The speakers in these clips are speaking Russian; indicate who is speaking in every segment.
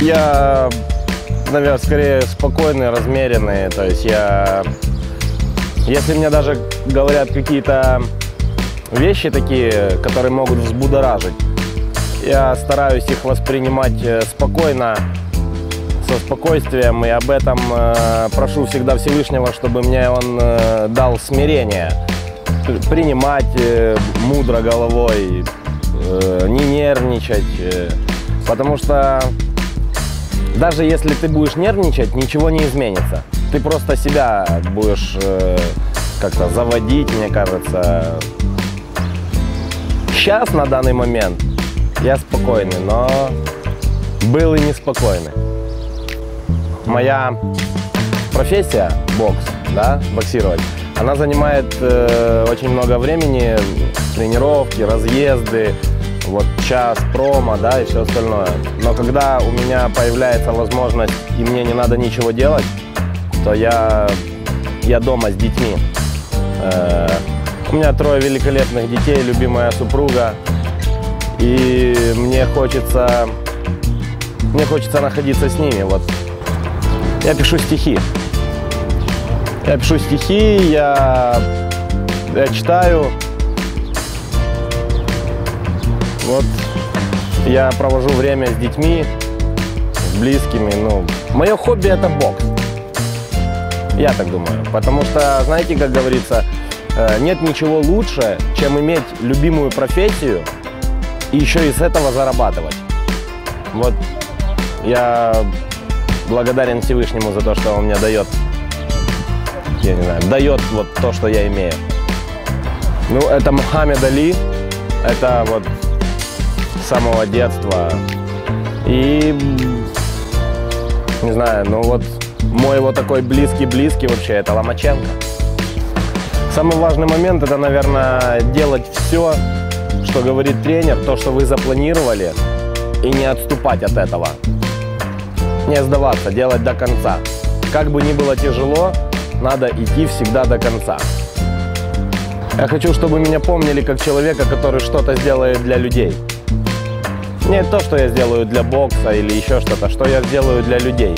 Speaker 1: Я, наверное, скорее спокойный, размеренный. То есть если мне даже говорят какие-то вещи такие, которые могут взбудоражить, я стараюсь их воспринимать спокойно, со спокойствием, и об этом прошу всегда Всевышнего, чтобы мне он дал смирение, принимать мудро головой, не нервничать, потому что даже если ты будешь нервничать, ничего не изменится. Ты просто себя будешь как-то заводить, мне кажется. Сейчас, на данный момент, я спокойный, но был и неспокойный. Моя профессия, бокс, да, боксировать, она занимает очень много времени, тренировки, разъезды, вот час промо, да, и все остальное. Но когда у меня появляется возможность и мне не надо ничего делать, то я дома с детьми. У меня 3 великолепных детей, любимая супруга, и мне хочется находиться с ними. Вот. Я пишу стихи. Я читаю. Вот. Я провожу время с детьми, с близкими. Ну, мое хобби – это бокс. Я так думаю. Потому что, знаете, как говорится, нет ничего лучше, чем иметь любимую профессию и еще и с этого зарабатывать. Вот я благодарен Всевышнему за то, что он мне дает, я не знаю, дает вот то, что я имею. Ну, это Мухаммед Али, это вот с самого детства. И, не знаю, ну вот мой вот такой близкий вообще, это Ломаченко. Самый важный момент – это, наверное, делать все, что говорит тренер, то, что вы запланировали, и не отступать от этого. Не сдаваться, делать до конца. Как бы ни было тяжело, надо идти всегда до конца. Я хочу, чтобы меня помнили как человека, который что-то сделает для людей. Не то, что я сделаю для бокса или еще что-то, что я сделаю для людей.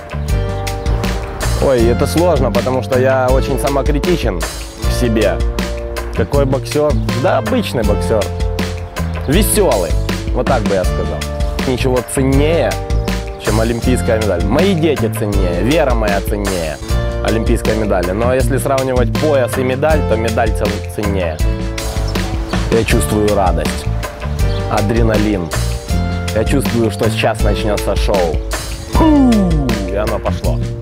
Speaker 1: Ой, это сложно, потому что я очень самокритичен к себе. Какой боксер? Да, обычный боксер. Веселый, вот так бы я сказал. Ничего ценнее, чем олимпийская медаль. Мои дети ценнее, вера моя ценнее олимпийской медали. Но если сравнивать пояс и медаль, то медаль ценнее. Я чувствую радость, адреналин. Я чувствую, что сейчас начнется шоу. И оно пошло.